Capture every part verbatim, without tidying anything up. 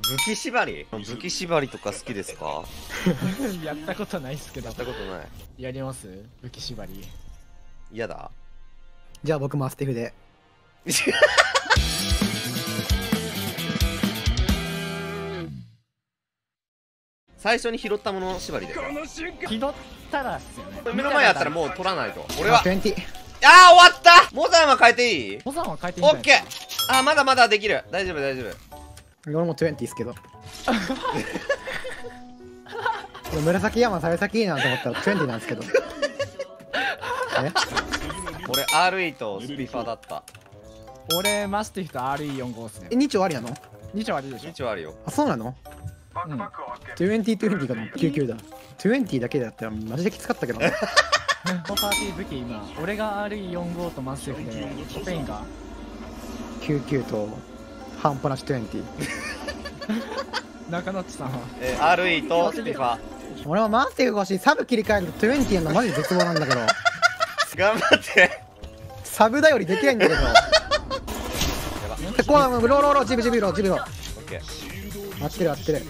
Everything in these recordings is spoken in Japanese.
武器縛り武器縛りとか好きですか？ やったことないっすけど。 やったことない。 やります？武器縛り。 嫌だ。 じゃあ僕マスティフで。 最初に拾ったもの縛りで。 拾ったらっすよね。 目の前やったらもう取らないと。俺は。 にじゅう。 ああ終わった。モザンは変えていい？ モザンは変えていいんじゃないオッケー。あーまだまだできる。大丈夫大丈夫。 俺もにじゅうですけど。紫山幸先いいなと思ったらにじゅうなんですけど。え？ 俺 アールイー とスピファだった。 俺マスティフと アールイーよんじゅうご っすね。 え、に丁ありなの？ に丁ありでしょ。 に丁あるよ。 あ、そうなの？ うん。 にじゅう、にじゅうかな？きゅうじゅうだ。にじゅうだけだったらマジできつかったけど。 パーティー武器今、俺が アールイーよんじゅうご とマスティフで、コペインがきゅうじゅうと半端なしにじゅう。 中野っちさんは、 えー、アールイー とスピファ。 俺はマスティフが欲しい。サブ切り替えるとにじゅうやるのマジで絶望なんだけど。 頑張って。 サブだよりできないんだけど。こうローローロージブジブロージブロー。 オッケー。 合ってる合ってる。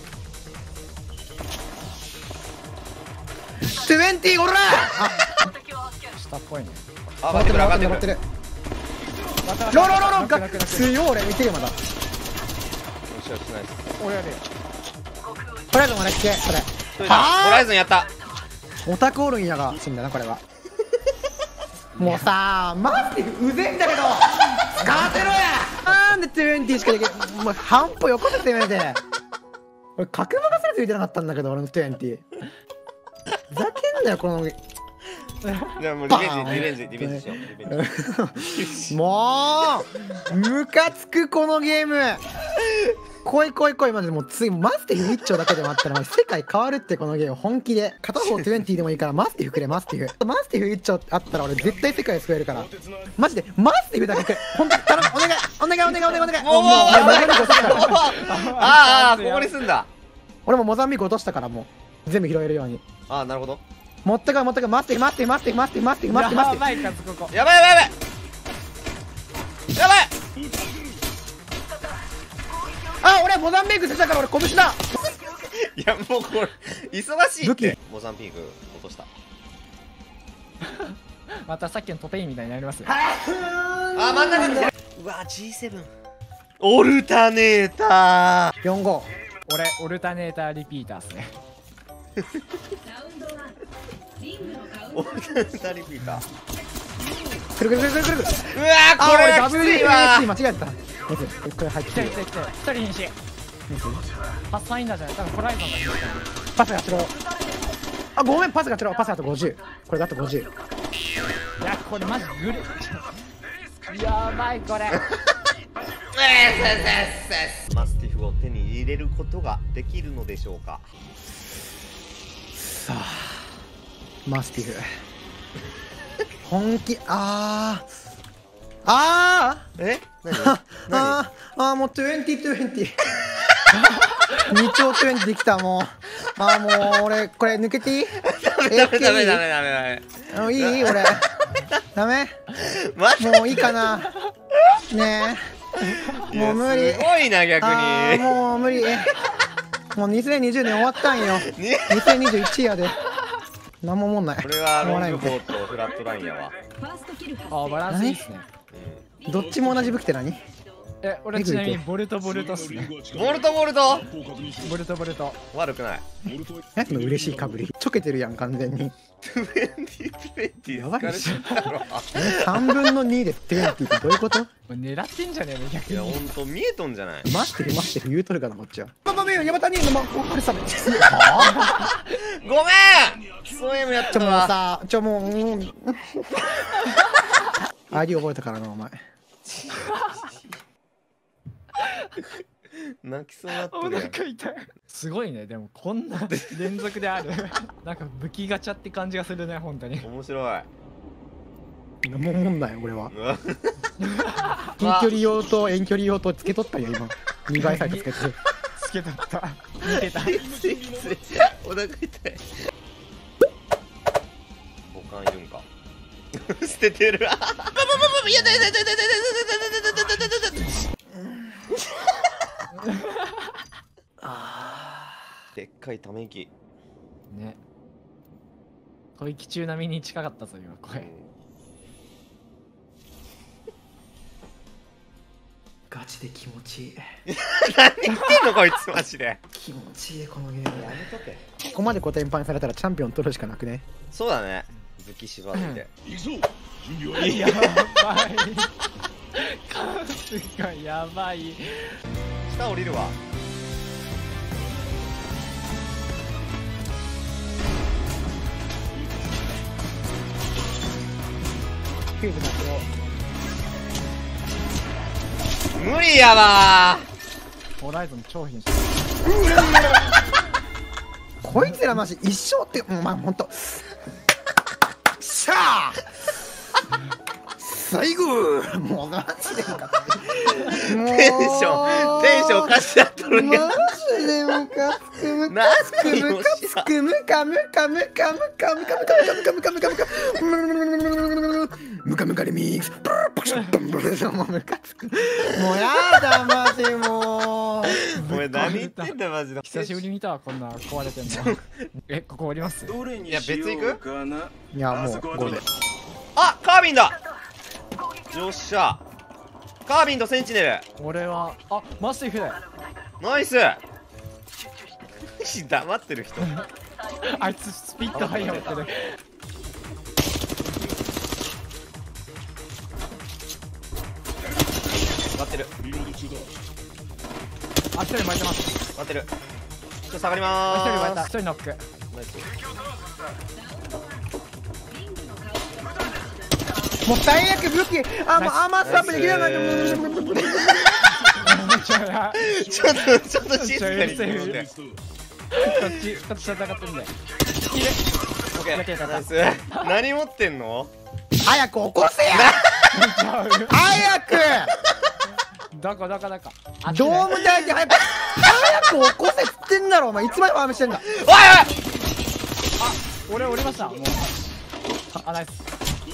にじゅうゴルラー。 下っぽいね。 あ、 上がってる上がってる上がってる。ローローローローが強い。俺見てるまだ。 よしよしナイス。 俺やるよ。 ホライゾン俺っけそれ。 ホライゾンやった。 オタクオルンやが死んだなこれは。もうさーマジでうぜんだけど使わせろや。なんでにじゅうしかできない。もう半歩よこせてめて。俺角馬がせるついてなかったんだけど俺のにじゅう。ふざけんなよこの。 じゃあもうリベンジリベンジリベンジしよう。リベンジ。 もうムカつくこのゲーム。来い来い来いまでもうついマスティフ一丁だけでもあったら世界変わるってこのゲーム本気で。片方にじゅうでもいいからマスティフくれマスティフ。マスティフ一丁あったら俺絶対世界救えるから。マジでマスティフだけくれ。本当に頼むお願いお願いお願いお願いお願い。もうもうモザンビーク落としたから。 ああここに住んだ。 俺もモザンビーク落としたからもう全部拾えるように。 ああなるほど。 持ってこい持ってこい。マスティフマスティフマスティフマスティフマスティフマスティフマスティフ。 やばいかつここ。 やばいやばいやばいやばい。 あ、俺モザンビークしてたから俺拳だ。 いやもうこれ忙しいって。モザンビーク落とした。 またさっきのトペインみたいになりますよ。 あ真ん中に。うわ ジーセブン オルタネーター。 よんご。 俺オルタネーターリピーターっすね。 オルタネーターリピーター。 くるくるくるくるくる。 うわーこれダブルエーエスシー 間違えた。これ入ってる。 来て来て来て。一人瀕死。パスファインダーじゃない。多分ホライゾンが瀕死。 パスがちろう。あ、ごめんパスがちろう。パスあとごじゅう。これだとごじゅう。 いやこれマジグル。やばいこれ。 マスティフを手に入れることができるのでしょうか。 さあマスティフ本気。あーあーえ何あああもうにじゅうにじゅう。に丁にじゅうできたもう。あーもう俺これ抜けていい？ ダメダメダメダメダメダメ。いい俺ダメもういいかなねえもう無理。 すごいな逆に。 もう無理。もうにせんにじゅうねん終わったんよ。にせんにじゅういちやで。なんも思んない。 これはロングボーとフラットラインやわ。 あバランスいいっすね。 どっちも同じ武器って何？ え俺ちなみにボルトボルトっすね。 ボルトボルトボルトボルト悪くない。 何の嬉しいかぶり。ちょけてるやん完全に。 やばいでしょ。 ょ。 さんぶんのにでにじゅうってどういうこと？ 狙ってんじゃねえの逆いやに。 ほんと見えとんじゃない。 マスティフマスティフ言うとるかなこっちは。ままめヤバタニーのまこれさ。 ごめんそういうのやっちょもうたわ。 さちょもう。うん、アイディ覚えたからなお前。 泣きそうなっておるやん。 腹痛い。すごいねでもこんな連続である。なんか武器ガチャって感じがするね本当に。 面白い。 何も思んない俺は。 うわ近距離用と遠距離用とつけとったよ今。にばいサイトつけてる。 つけとった。見てた。 きついきついお腹痛い。保管いるんか。捨ててる。バババババやだやだやだやだやだやだやだやだやだやだやだ。 でっかいため息。 ね。吐息中並みに近かったぞ今声。 ガチで気持ちいい。 何言ってんのこいつマジで。 気持ちいいこのゲーム。 やめとけ。 ここまでコテンパンされたらチャンピオン取るしかなくね。 そうだね。武器縛って。 やばい。カスがやばい。 下降りるわ。 フューズだけ無理やわホライゾン超品質。 こいつらマジ一生って、もうまあほんとしゃあ最後もうマジでムカつく。 テンションテンションおかしなっとるやん。 マジでムカつくムカつくムカつくムカムカムカムカムカムカムカムカムカムカムカムムカムカリミックスもうムカつく。もうやだマジもう。 お前何言ってんだマジで。 久しぶりに見たわこんな壊れてんの。えここ降ります？ いや別行く？ いやもうごで。 あカービンだ。よっしゃ。カービンとセンチネル。 俺はあマスティフだよ。 ナイス。黙ってる人。 あいつスピットハイヤー持ってる。 待ってる。 あ一人巻いてます。 待ってる。ちょっと下がり一ま人巻いた。 ーす。 一人ノック。 ナイス。 もう最悪武器あもうアーマースタップできなかった。 ちょちょっとちょっと静かにしてもらって。 こっちこっち戦ってんだよ。 オッケー。ナイス。何持ってんの？ 早く起こせや早くどこどこどこ。 ドーム大で早く早く起こせっつってんだろお前。いつまでファームしてんだ。 おいおい。俺降りました。もうあナイス。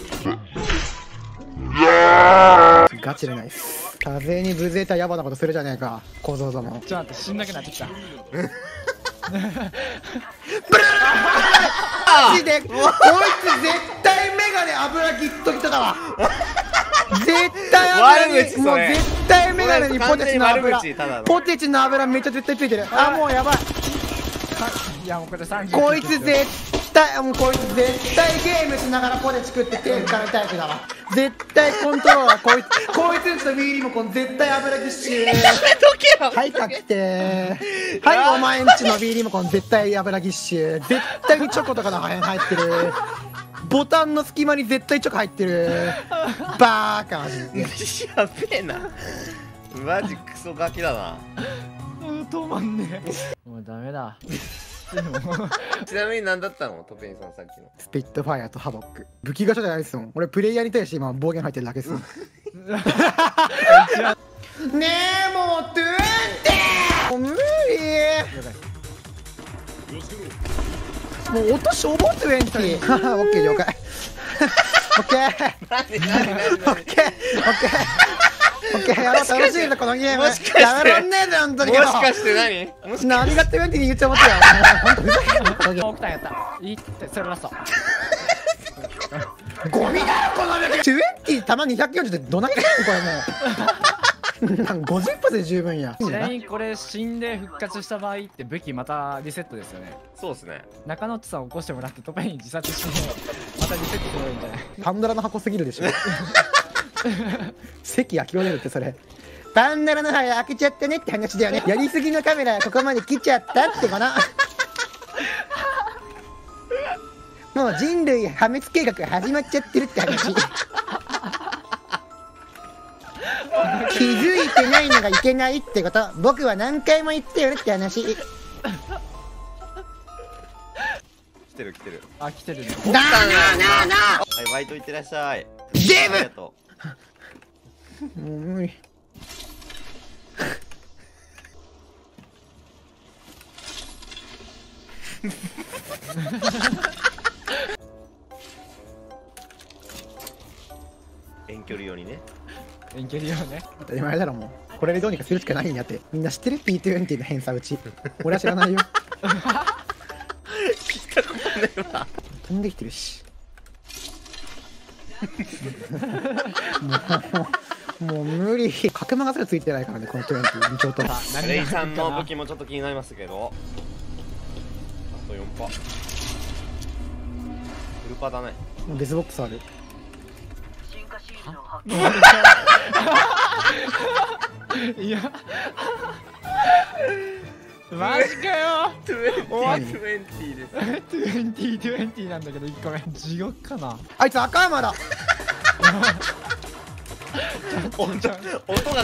ガチでないっす。風にブゼータ野蛮なことするじゃねえか小僧ども。 ちょっと待って死んなくなってきた。 マジでこいつ絶対メガネ油ギットギトだわ。絶対油にもう絶対メガネにポテチの油ポテチの油めっちゃ絶対ついてる。あもうやばい。 いやもうこれさんじゅうこいつ絶対もうこいつ絶対ゲームしながらポテチ食って手浮かべタイプだわ。絶対コントローラーこいつこいつとウィーリモコン絶対油ぎっしゅー。 やめとけよ。 はい確定。はいお前んちのウィーリモコン絶対油ぎっしゅー。絶対にチョコとかの破片入ってる。ボタンの隙間に絶対チョコ入ってる。バーカマジで。 やべえな。マジクソガキだな。 うん止まんねえ。もうダメだ。 ちなみに何だったのトペインさんさっきの。 スピットファイアとハボック武器ガチャじゃないですもん。俺プレイヤーに対して今暴言入ってるだけですもん。ねえもうトゥーンテーもう無理。もう音しょぼトゥエンティー。オッケー了解。オッケー何何何オッケーオッケーオッケーやろう楽しいぞこのゲーム。 もしかしてやめらんねえぜ本当に。 もしかして何？もし何がトゥエンティーに言っちゃ思ったよ。本当ふざけんなこのゲーム。 オクタンやった。いいってそれラスト。 ゴミだよこの武器。トゥエンティー弾にひゃくよんじゅうってどないだよこれもう。なんかごじゅっ発で十分や。 ちなみにこれ死んで復活した場合って武器またリセットですよね。 そうですね。 中野っちさん起こしてもらってトペイン自殺してまたリセットすればいいんじゃない？ パンドラの箱すぎるでしょ。席諦めるってそれ。パンドラの箱開けちゃったねって話だよね。やりすぎのカメラここまで来ちゃったってかな。もう人類破滅計画始まっちゃってるって話。気づいてないのがいけないってこと。僕は何回も言ってるって話。 来てる来てる。 あ来てるね。 なあなあなあなあ。 はいバイト行ってらっしゃい。 ゲームありがともう無理。 遠距離用にね。 遠距離よね。 当たり前だろもう。これでどうにかするしかないんやって。みんな知ってる ピーにじゅう の偏差うち。俺は知らないよ。 聞いたことねえわ。 飛んできてるしもうもう無理。角間がすらついてないからねこのトゥエンティー。ちょっとレイさんの武器もちょっと気になりますけど、あとよんパフルパだね。 デスボックスある。 いやマジかよ。 トゥエンティートゥエンティーです。 トゥエンティートゥエンティーなんだけどいっこめ地獄かな。 あいつ赤山だ。 音音が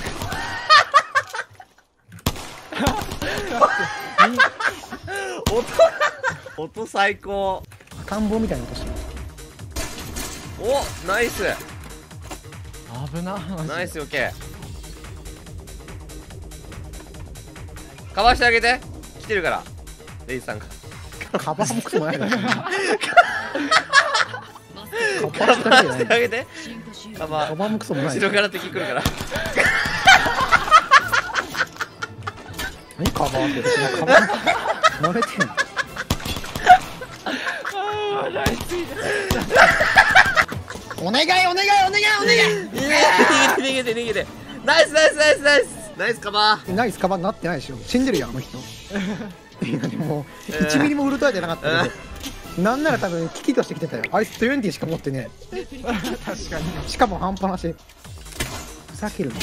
音音最高。 赤ん坊みたいな音してる。 おナイス危な。 ナイス。オッケー。かわしてあげて。来てるからレイさんが。 カバーもクソもないだろ。 かわしてあげて。カバカバーもクソもない。 後ろから敵来るから。 何カバーって別にカバー慣れてんの。 ああナイス。 お願いお願いお願いお願い。 逃げて逃げて逃げて。ナイスナイスナイスナイスナイスカバー。 ナイスカバーになってないでしょ。死んでるよあの人。今でもいちミリもウルトラじゃなかったけど、なんなら多分危機としてきてたよ。あいつトゥエンティーしか持ってね確かに。 しかも半端なし。ふざけるの。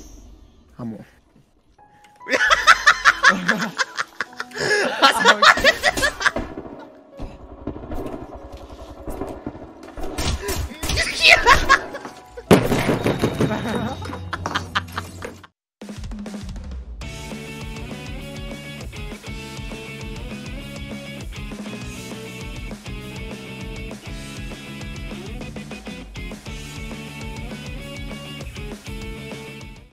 あもう。